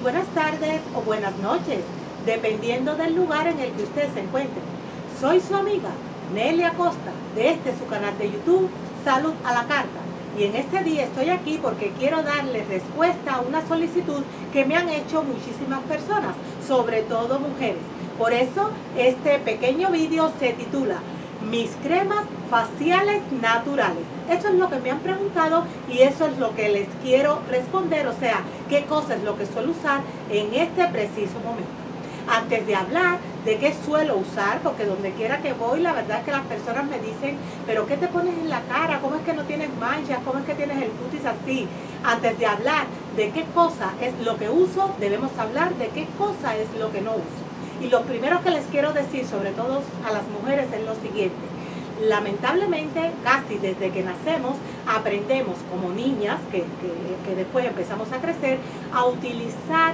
buenas tardes o buenas noches, dependiendo del lugar en el que usted se encuentre. Soy su amiga Nelia Costa, de su canal de YouTube, Salud a la Carta. Y en este día estoy aquí porque quiero darle respuesta a una solicitud que me han hecho muchísimas personas, sobre todo mujeres. Por eso este pequeño vídeo se titula Mis cremas faciales naturales. Eso es lo que me han preguntado y eso es lo que les quiero responder, o sea, qué cosa es lo que suelo usar en este preciso momento. Antes de hablar de qué suelo usar, porque donde quiera que voy, la verdad es que las personas me dicen, pero ¿qué te pones en la cara? ¿Cómo es que no tienes manchas? ¿Cómo es que tienes el cutis así? Antes de hablar de qué cosa es lo que uso, debemos hablar de qué cosa es lo que no uso. Y lo primero que les quiero decir, sobre todo a las mujeres, es lo siguiente. Lamentablemente, casi desde que nacemos, aprendemos como niñas, que después empezamos a crecer, a utilizar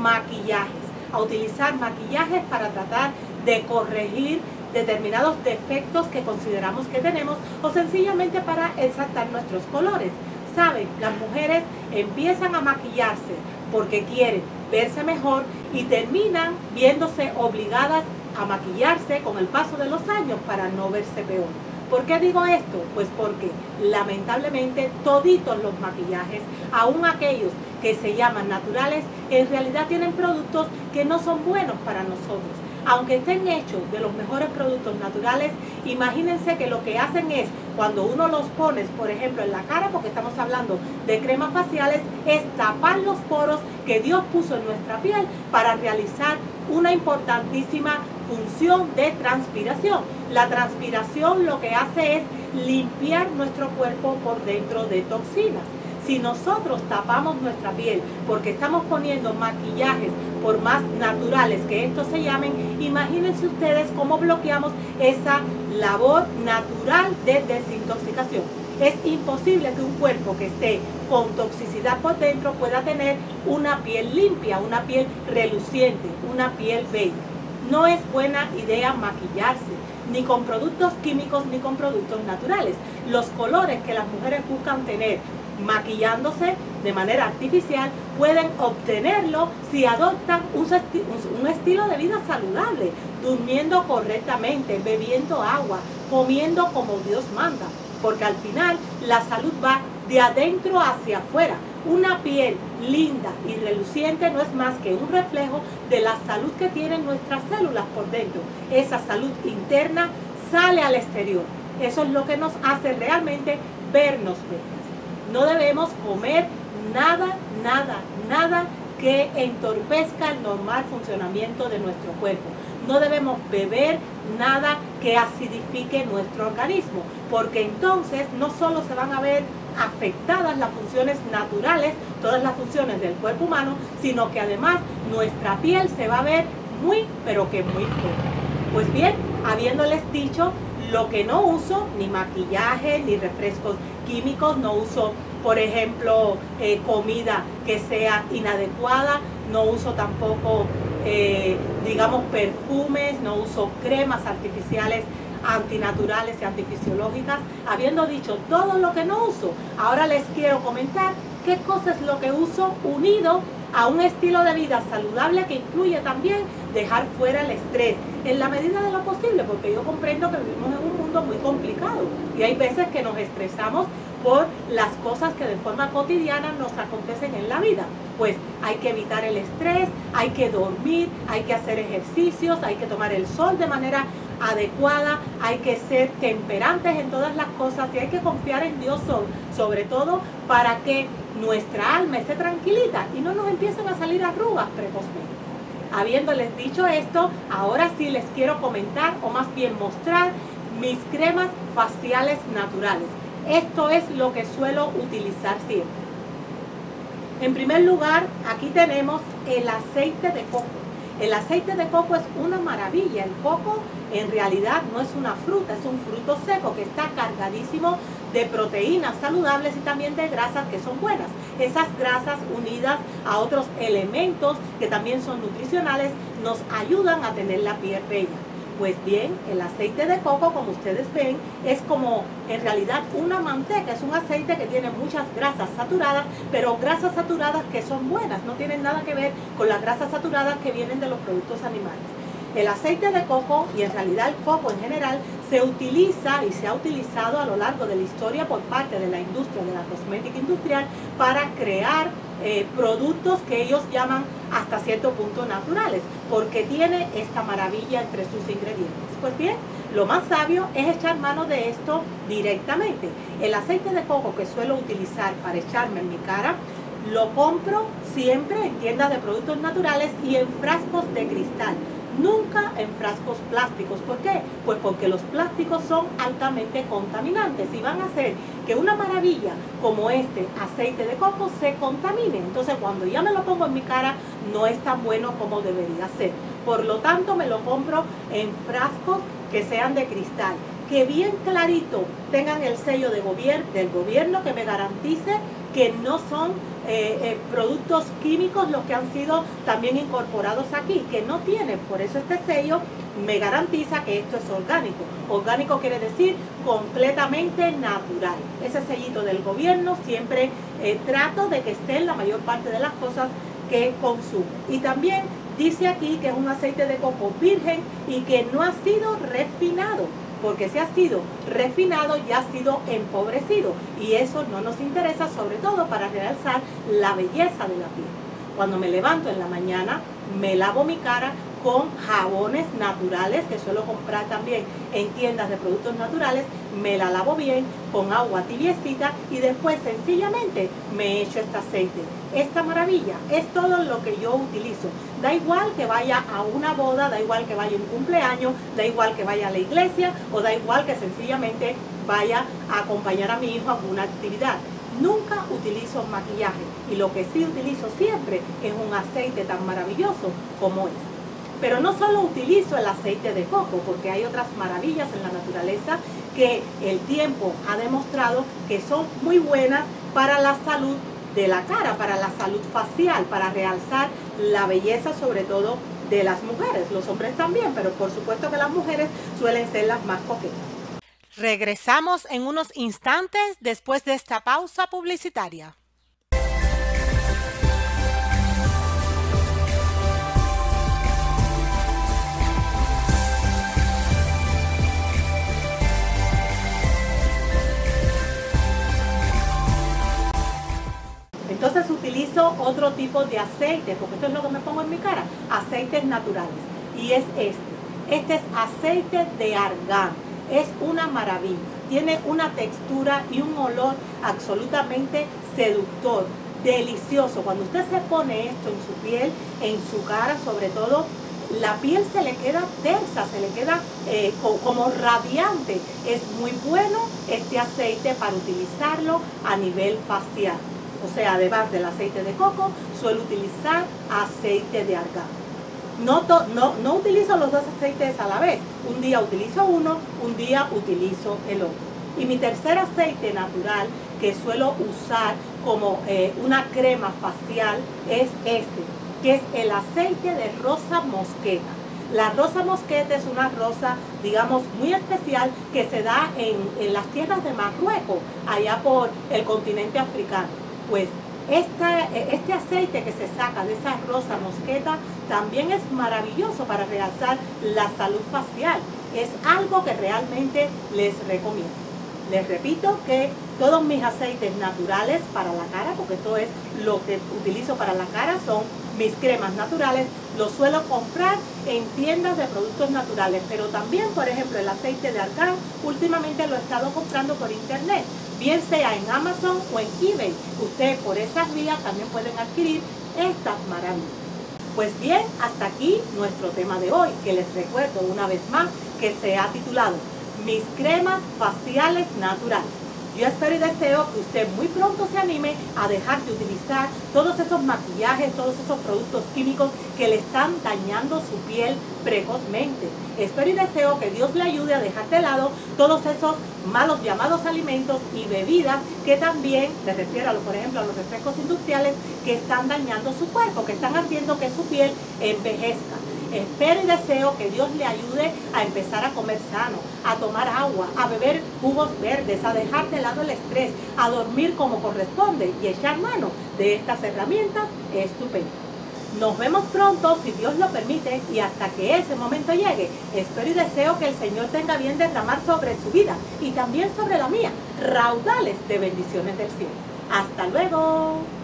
maquillajes para tratar de corregir determinados defectos que consideramos que tenemos o sencillamente para exaltar nuestros colores. ¿Saben? Las mujeres empiezan a maquillarse porque quieren verse mejor y terminan viéndose obligadas a maquillarse con el paso de los años para no verse peor. ¿Por qué digo esto? Pues porque lamentablemente toditos los maquillajes, aun aquellos que se llaman naturales, en realidad tienen productos que no son buenos para nosotros. Aunque estén hechos de los mejores productos naturales, imagínense que lo que hacen es, cuando uno los pone, por ejemplo, en la cara, porque estamos hablando de cremas faciales, es tapar los poros que Dios puso en nuestra piel para realizar una importantísima función de transpiración. La transpiración lo que hace es limpiar nuestro cuerpo por dentro de toxinas. Si nosotros tapamos nuestra piel porque estamos poniendo maquillajes, por más naturales que estos se llamen, imagínense ustedes cómo bloqueamos esa labor natural de desintoxicación. Es imposible que un cuerpo que esté con toxicidad por dentro pueda tener una piel limpia, una piel reluciente, una piel bella. No es buena idea maquillarse, ni con productos químicos ni con productos naturales. Los colores que las mujeres buscan tener maquillándose de manera artificial pueden obtenerlo si adoptan un estilo de vida saludable, durmiendo correctamente, bebiendo agua, comiendo como Dios manda, porque al final la salud va de adentro hacia afuera. Una piel linda y reluciente no es más que un reflejo de la salud que tienen nuestras células por dentro. Esa salud interna sale al exterior. Eso es lo que nos hace realmente vernos bellas. No debemos comer nada que entorpezca el normal funcionamiento de nuestro cuerpo. No debemos beber nada que acidifique nuestro organismo, porque entonces no solo se van a ver afectadas las funciones naturales, todas las funciones del cuerpo humano, sino que además nuestra piel se va a ver muy, pero que muy fea. Pues bien, habiéndoles dicho lo que no uso, ni maquillaje, ni refrescos químicos, no uso, por ejemplo, comida que sea inadecuada, no uso tampoco, digamos, perfumes, no uso cremas artificiales antinaturales y antifisiológicas. Habiendo dicho todo lo que no uso, ahora les quiero comentar qué cosa es lo que uso unido a un estilo de vida saludable que incluye también dejar fuera el estrés en la medida de lo posible, porque yo comprendo que vivimos en un mundo muy complicado y hay veces que nos estresamos por las cosas que de forma cotidiana nos acontecen en la vida. Pues hay que evitar el estrés, hay que dormir, hay que hacer ejercicios, hay que tomar el sol de manera adecuada, hay que ser temperantes en todas las cosas y hay que confiar en Dios sobre todo para que nuestra alma esté tranquilita y no nos empiecen a salir arrugas precozmente. Habiéndoles dicho esto, ahora sí les quiero comentar o más bien mostrar mis cremas faciales naturales. Esto es lo que suelo utilizar siempre. En primer lugar, aquí tenemos el aceite de coco. El aceite de coco es una maravilla. El coco en realidad no es una fruta, es un fruto seco que está cargadísimo de proteínas saludables y también de grasas que son buenas. Esas grasas unidas a otros elementos que también son nutricionales nos ayudan a tener la piel bella. Pues bien, el aceite de coco, como ustedes ven, es como en realidad una manteca, es un aceite que tiene muchas grasas saturadas, pero grasas saturadas que son buenas, no tienen nada que ver con las grasas saturadas que vienen de los productos animales. El aceite de coco, y en realidad el coco en general, se utiliza y se ha utilizado a lo largo de la historia por parte de la industria, de la cosmética industrial, para crear productos que ellos llaman hasta cierto punto naturales, porque tiene esta maravilla entre sus ingredientes. Pues bien, lo más sabio es echar mano de esto directamente. El aceite de coco que suelo utilizar para echarme en mi cara, lo compro siempre en tiendas de productos naturales y en frascos de cristal. Nunca en frascos plásticos. ¿Por qué? Pues porque los plásticos son altamente contaminantes y van a hacer que una maravilla como este aceite de coco se contamine. Entonces cuando ya me lo pongo en mi cara no es tan bueno como debería ser. Por lo tanto me lo compro en frascos que sean de cristal, que bien clarito tengan el sello del gobierno que me garantice que no son productos químicos los que han sido también incorporados aquí, que no tienen. Por eso este sello me garantiza que esto es orgánico. Orgánico quiere decir completamente natural. Ese sellito del gobierno siempre trato de que esté en la mayor parte de las cosas que consumo. Y también dice aquí que es un aceite de coco virgen y que no ha sido refinado, porque si ha sido refinado ya ha sido empobrecido y eso no nos interesa, sobre todo para realzar la belleza de la piel. Cuando me levanto en la mañana me lavo mi cara con jabones naturales que suelo comprar también en tiendas de productos naturales, me la lavo bien con agua tibiecita y después sencillamente me echo este aceite. Esta maravilla es todo lo que yo utilizo. Da igual que vaya a una boda, da igual que vaya a un cumpleaños, da igual que vaya a la iglesia o da igual que sencillamente vaya a acompañar a mi hijo a alguna actividad. Nunca utilizo maquillaje y lo que sí utilizo siempre es un aceite tan maravilloso como este. Pero no solo utilizo el aceite de coco, porque hay otras maravillas en la naturaleza que el tiempo ha demostrado que son muy buenas para la salud de la cara, para la salud facial, para realzar la belleza sobre todo de las mujeres. Los hombres también, pero por supuesto que las mujeres suelen ser las más coquetas. Regresamos en unos instantes después de esta pausa publicitaria. Entonces utilizo otro tipo de aceite, porque esto es lo que me pongo en mi cara, aceites naturales. Y es este. Este es aceite de argán. Es una maravilla. Tiene una textura y un olor absolutamente seductor, delicioso. Cuando usted se pone esto en su piel, en su cara sobre todo, la piel se le queda tersa, se le queda como radiante. Es muy bueno este aceite para utilizarlo a nivel facial. O sea, además del aceite de coco, suelo utilizar aceite de argán. No utilizo los dos aceites a la vez. Un día utilizo uno, un día utilizo el otro. Y mi tercer aceite natural que suelo usar como una crema facial es este, que es el aceite de rosa mosqueta. La rosa mosqueta es una rosa, digamos, muy especial que se da en las tierras de Marruecos, allá por el continente africano. Pues este aceite que se saca de esa rosa mosqueta también es maravilloso para realzar la salud facial. Es algo que realmente les recomiendo. Les repito que todos mis aceites naturales para la cara, porque esto es lo que utilizo para la cara, son mis cremas naturales, los suelo comprar en tiendas de productos naturales, pero también, por ejemplo, el aceite de argán, últimamente lo he estado comprando por internet, bien sea en Amazon o en eBay. Ustedes por esas vías también pueden adquirir estas maravillas. Pues bien, hasta aquí nuestro tema de hoy, que les recuerdo una vez más que se ha titulado Mis cremas faciales naturales. Yo espero y deseo que usted muy pronto se anime a dejar de utilizar todos esos maquillajes, todos esos productos químicos que le están dañando su piel precozmente. Espero y deseo que Dios le ayude a dejar de lado todos esos malos llamados alimentos y bebidas que también, me refiero por ejemplo a los refrescos industriales que están dañando su cuerpo, que están haciendo que su piel envejezca. Espero y deseo que Dios le ayude a empezar a comer sano, a tomar agua, a beber jugos verdes, a dejar de lado el estrés, a dormir como corresponde y echar mano de estas herramientas estupendas. Nos vemos pronto, si Dios lo permite, y hasta que ese momento llegue, espero y deseo que el Señor tenga bien derramar sobre su vida y también sobre la mía raudales de bendiciones del cielo. ¡Hasta luego!